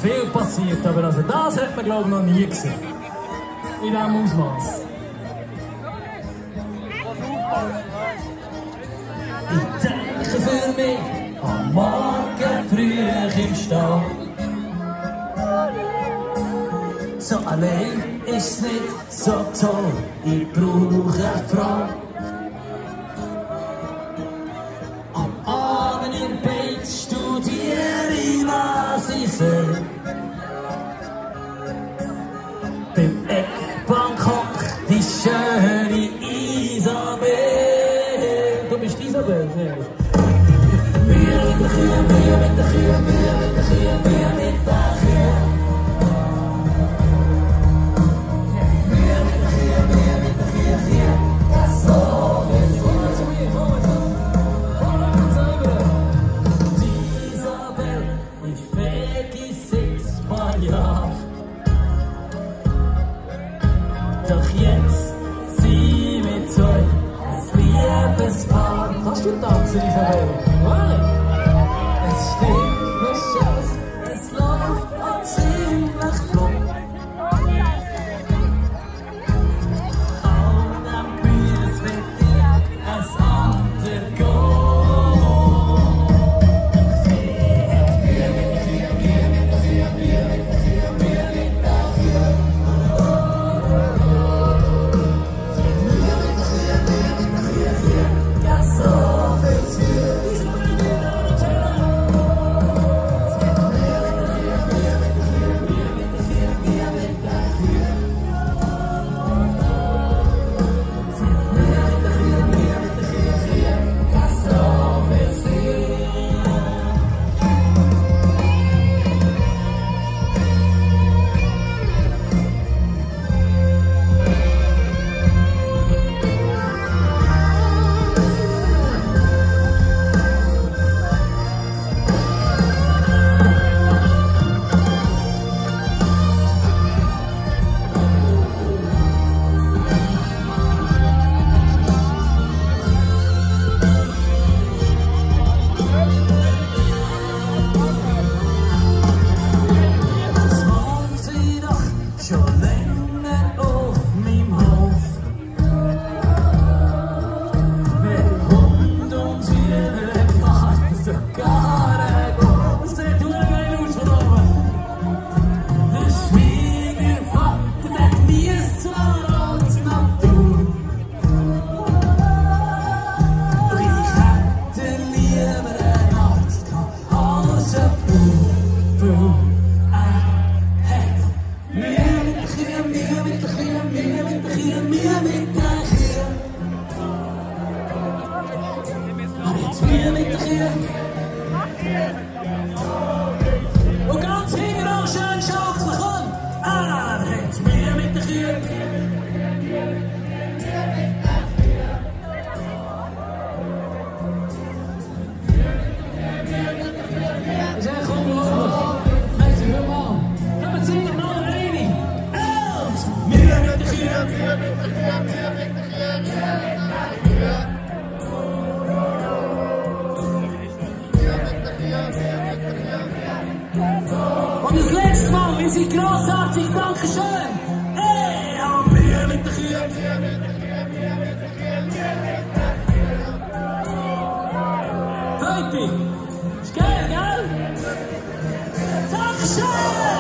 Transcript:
viel passiert, aber also das hat man, glaube ich, noch nie gesehen. In diesem Ausmaß. Ich denke für mich am Morgen früh im Stall. So allein ist's nicht so toll, ich brauche eine Frau. Am Abend in Bett studiere ich, was ich soll. Beim Eckbank hockt die schöne Isabel. Du bist Isabel, ne? Mühe mit der Kühe, Mühe mit der Kühe, Mühe mit der Kühe, Mühe mit der Kühe. Mühe mit der Kühe, Mühe mit der Kühe, Kühe. Das so ist gut zu mir, komm mal. Die Isabel, ich fege seit paar Jahren. Doch jetzt sie mit euch als Liebespaar. Kannst du tanzen, Isabel? Es stinkt für Schuss, es läuft auch ziemlich flott. Kaum am Bühnes wird dir ein anderer gehen. Sie hat Mühe mit der Kühe, Mühe mit der Kühe, Mühe mit der Kühe, Mühe mit der Kühe. Mühe mit der Kühe, Mühe mit der Kühe, Kühe. Ja, so will's Mühe. Und ganz hinten auch schön schaukeln, komm! Er hat Mühe mit der Kühe. Das ist echt unglaublich. Merci vielmals. Kommen Sie mal rein. Und Mühe mit der Kühe. Mühe mit der Kühe, Mühe mit der Kühe, Mühe mit der Kühe. Und das letzte Mal, wir sind grossartig, danke schön. Hey, haben Mühe mit der Kühe. Mühe mit der Kühe, Mühe mit der Kühe, Mühe mit der Kühe. Freut dich. Ist geil, gell? Dankeschön.